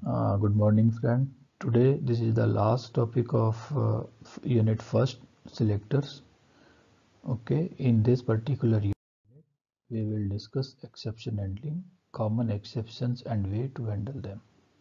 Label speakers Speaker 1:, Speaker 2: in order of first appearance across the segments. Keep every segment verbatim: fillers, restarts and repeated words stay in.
Speaker 1: Uh, good morning, friend. Today, this is the last topic of uh, unit first, selectors. Okay, in this particular unit, we will discuss exception handling, common exceptions, and way to handle them.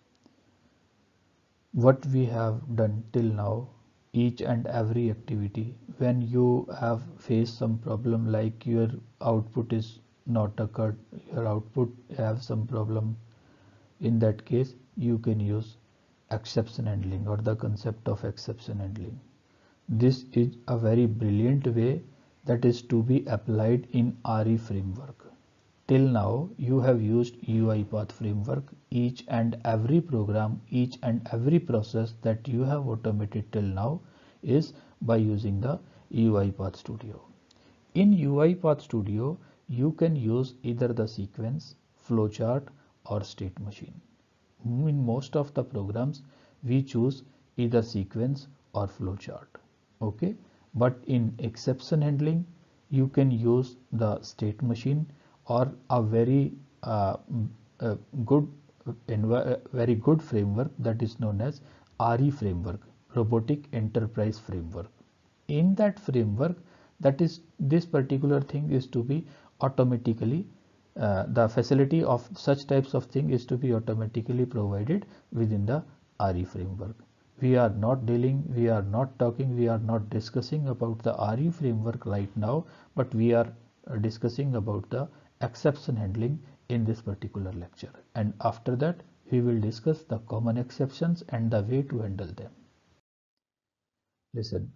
Speaker 1: What we have done till now, each and every activity, when you have faced some problem like your output is not occurred, your output have some problem. In that case, you can use exception handling or the concept of exception handling. This is a very brilliant way that is to be applied in R E framework. Till now, you have used UiPath framework. Each and every program, each and every process that you have automated till now is by using the UiPath Studio. In UiPath Studio, you can use either the sequence, flowchart, or state machine. In most of the programs, we choose either sequence or flowchart. Okay, but in exception handling, you can use the state machine or a very uh, uh, good, uh, very good framework that is known as R E framework, Robotic Enterprise Framework. In that framework, that is this particular thing is to be automatically uh, the facility of such types of thing is to be automatically provided within the R E framework. We are not dealing, we are not talking, we are not discussing about the R E framework right now, but we are uh, discussing about the exception handling in this particular lecture. And after that, we will discuss the common exceptions and the way to handle them. Listen.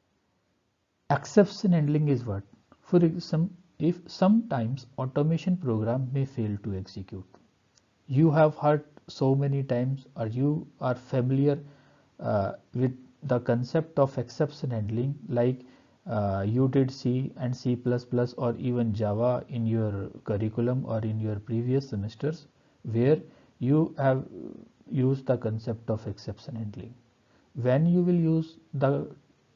Speaker 1: Exception handling is what? For example, if sometimes automation program may fail to execute. You have heard so many times or you are familiar uh, with the concept of exception handling like uh, you did C and C plus plus or even Java in your curriculum or in your previous semesters where you have used the concept of exception handling. When you will use the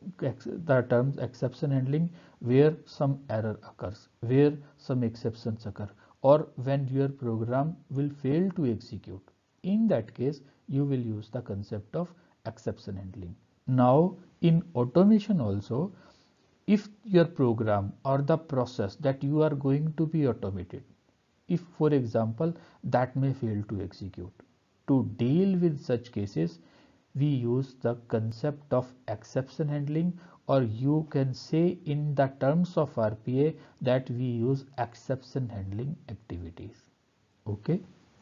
Speaker 1: the terms exception handling where some error occurs, where some exceptions occur, or when your program will fail to execute. In that case, you will use the concept of exception handling. Now, in automation also, if your program or the process that you are going to be automated, if for example that may fail to execute, to deal with such cases, we use the concept of exception handling, or you can say in the terms of R P A that we use exception handling activities. Okay.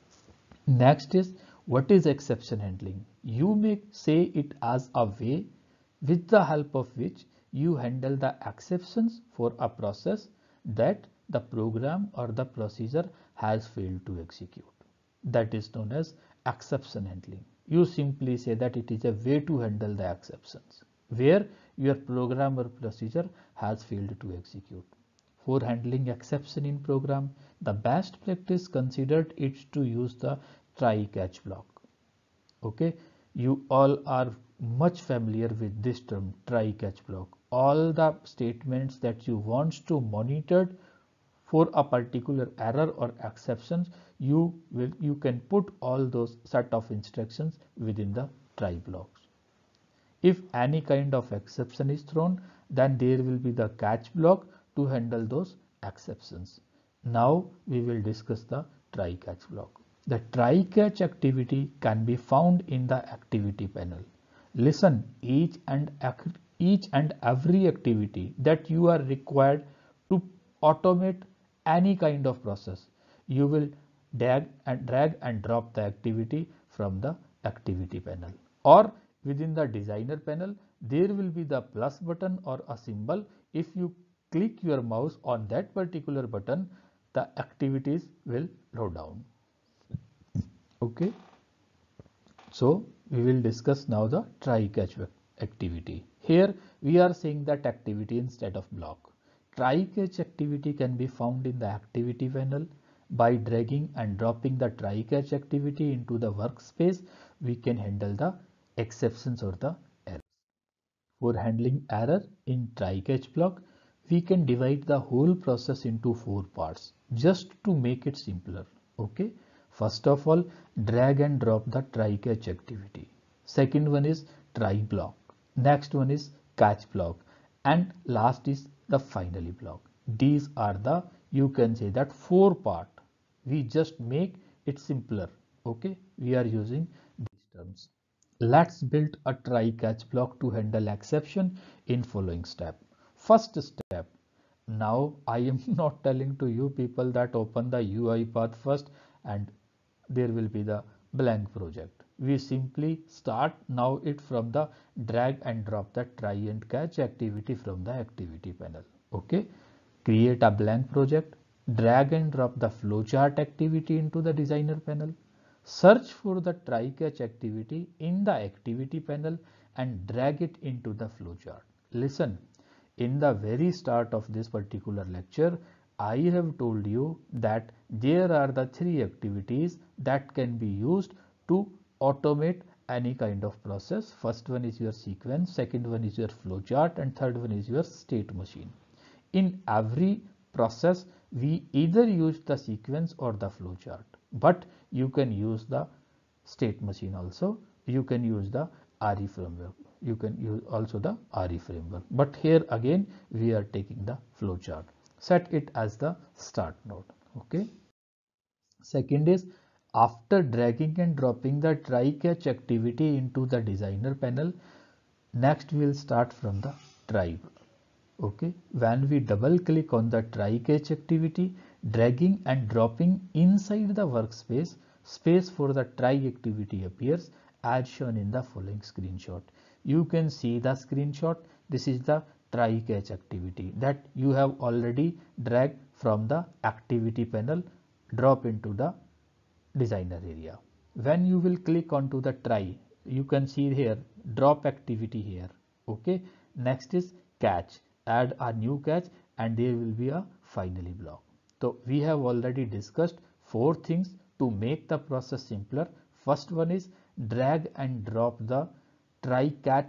Speaker 1: Next is, what is exception handling? You may say it as a way with the help of which you handle the exceptions for a process that the program or the procedure has failed to execute. That is known as exception handling. You simply say that it is a way to handle the exceptions where your program or procedure has failed to execute. For handling exception in program, the best practice considered is to use the try catch block. Okay, you all are much familiar with this term try catch block. All the statements that you want to monitor for a particular error or exceptions, you will you can put all those set of instructions within the try blocks. If any kind of exception is thrown, then there will be the catch block to handle those exceptions. Now we will discuss the try catch block. The try catch activity can be found in the activity panel. Listen, each and each and every activity that you are required to automate any kind of process, you will drag and drag and drop the activity from the activity panel, or within the designer panel there will be the plus button or a symbol. If you click your mouse on that particular button, the activities will load down. Okay, so we will discuss now the try catch activity. Here we are saying that activity instead of block. Try catch activity can be found in the activity panel. By dragging and dropping the try catch activity into the workspace, we can handle the exceptions or the errors. For handling error in try catch block, we can divide the whole process into four parts just to make it simpler. Okay. First of all, drag and drop the try catch activity. Second one is try block. Next one is catch block. And last is the finally block. These are the, you can say that four part. We just make it simpler. Okay, we are using these terms. Let's build a try catch block to handle exception in following step. First step. Now I am not telling to you people that open the U I path first and there will be the blank project. We simply start now it from the drag and drop the try and catch activity from the activity panel. Okay. Create a blank project, drag and drop the flowchart activity into the designer panel. Search for the try catch activity in the activity panel and drag it into the flowchart. Listen, in the very start of this particular lecture, I have told you that there are the three activities that can be used to automate any kind of process. First one is your sequence, second one is your flowchart, and third one is your state machine. In every process, we either use the sequence or the flowchart, but you can use the state machine also. You can use the R E framework. You can use also the R E framework. But here again, we are taking the flowchart. Set it as the start node. Okay. Second is, after dragging and dropping the try catch activity into the designer panel, next we will start from the try. Okay, when we double click on the try catch activity, dragging and dropping inside the workspace, space for the try activity appears as shown in the following screenshot. You can see the screenshot. This is the try catch activity that you have already dragged from the activity panel, drop into the designer area. When you will click onto the try, you can see here drop activity here. Okay, next is catch. Add a new catch and there will be a finally block. So we have already discussed four things to make the process simpler. First one is drag and drop the try catch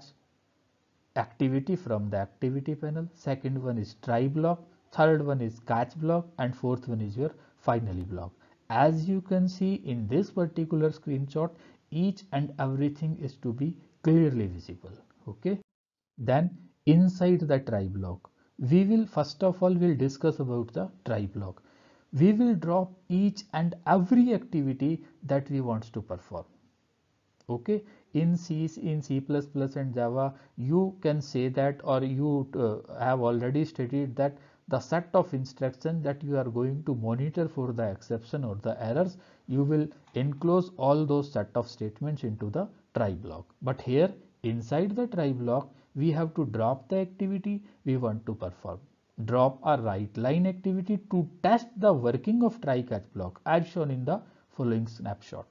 Speaker 1: activity from the activity panel. Second one is try block. Third one is catch block, and fourth one is your finally block. As you can see in this particular screenshot, each and everything is to be clearly visible. Okay. Then inside the try block, we will first of all will discuss about the try block. We will drop each and every activity that we want to perform. Okay, in C, in C plus plus and Java, you can say that, or you uh, have already stated that the set of instructions that you are going to monitor for the exception or the errors, you will enclose all those set of statements into the try block. But here inside the try block, we have to drop the activity we want to perform. Drop a write line activity to test the working of try catch block as shown in the following snapshot.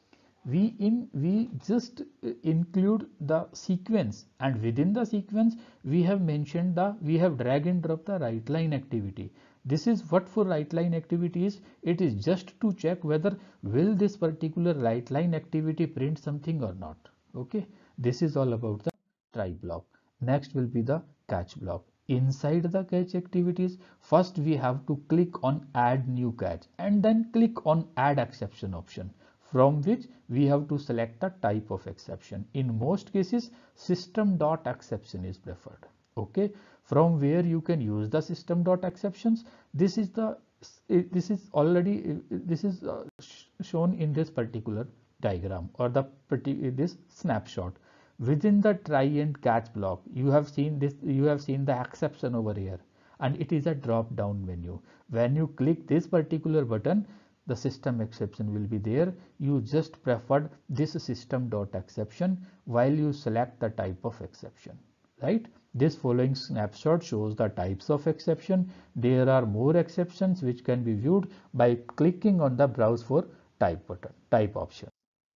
Speaker 1: We in we just include the sequence, and within the sequence we have mentioned the we have drag and drop the write line activity. This is what for write line activity is. It is just to check whether will this particular write line activity print something or not. Okay, this is all about the try block. Next will be the catch block. Inside the catch activities, first we have to click on add new catch and then click on add exception option, from which we have to select the type of exception. In most cases, system.exception is preferred. Okay, from where you can use the system.exceptions. This is the this is already this is uh, shown in this particular diagram or the this snapshot. Within the try and catch block, you have seen this, you have seen the exception over here, and it is a drop down menu. When you click this particular button, the system exception will be there. You just preferred this system.exception while you select the type of exception, right? This following snapshot shows the types of exception. There are more exceptions which can be viewed by clicking on the browse for type button, type option.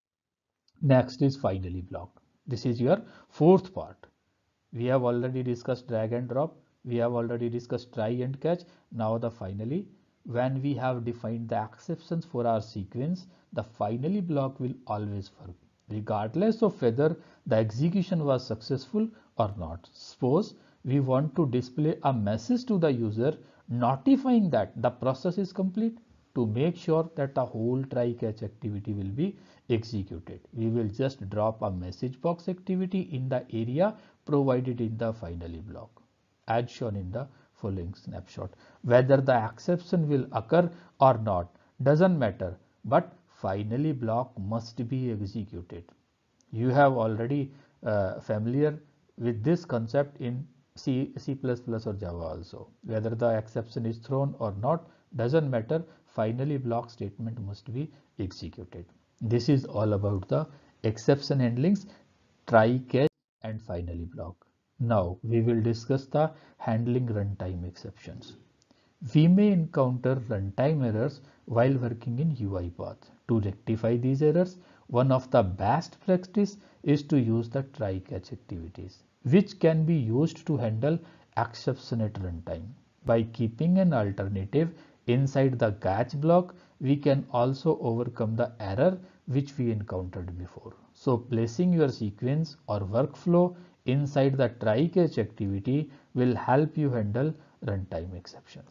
Speaker 1: Next is finally block. This is your fourth part. We have already discussed drag and drop. We have already discussed try and catch. Now the finally, when we have defined the exceptions for our sequence, the finally block will always work, regardless of whether the execution was successful or not. Suppose we want to display a message to the user notifying that the process is complete. to make sure that the whole try catch activity will be executed. We will just drop a message box activity in the area provided in the finally block as shown in the following snapshot. Whether the exception will occur or not doesn't matter, but finally block must be executed. You have already uh, familiar with this concept in C, C++ or Java also. Whether the exception is thrown or not doesn't matter, finally block statement must be executed. This is all about the exception handlings, try catch and finally block. Now we will discuss the handling runtime exceptions. We may encounter runtime errors while working in UiPath. To rectify these errors, one of the best practice is to use the try catch activities, which can be used to handle exception at runtime. By keeping an alternative inside the catch block, we can also overcome the error which we encountered before. So placing your sequence or workflow inside the try catch activity will help you handle runtime exceptions.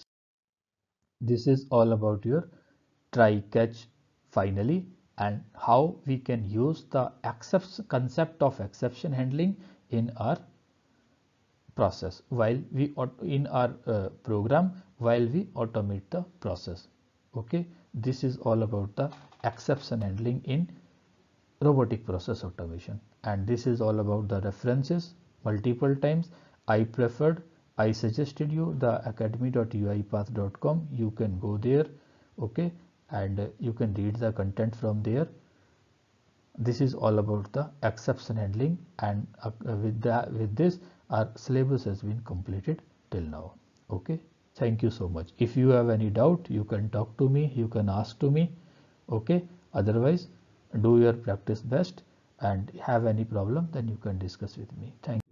Speaker 1: This is all about your try catch finally and how we can use the concept of exception handling in our process while we in our uh, program while we automate the process. Okay, this is all about the exception handling in robotic process automation, and this is all about the references. Multiple times I preferred I suggested you the academy dot uipath dot com. You can go there, okay, and uh, you can read the content from there. This is all about the exception handling, and uh, with that with this our syllabus has been completed till now. Okay, thank you so much. If you have any doubt, you can talk to me, you can ask to me. Okay, otherwise do your practice best, and have any problem then you can discuss with me. Thank you.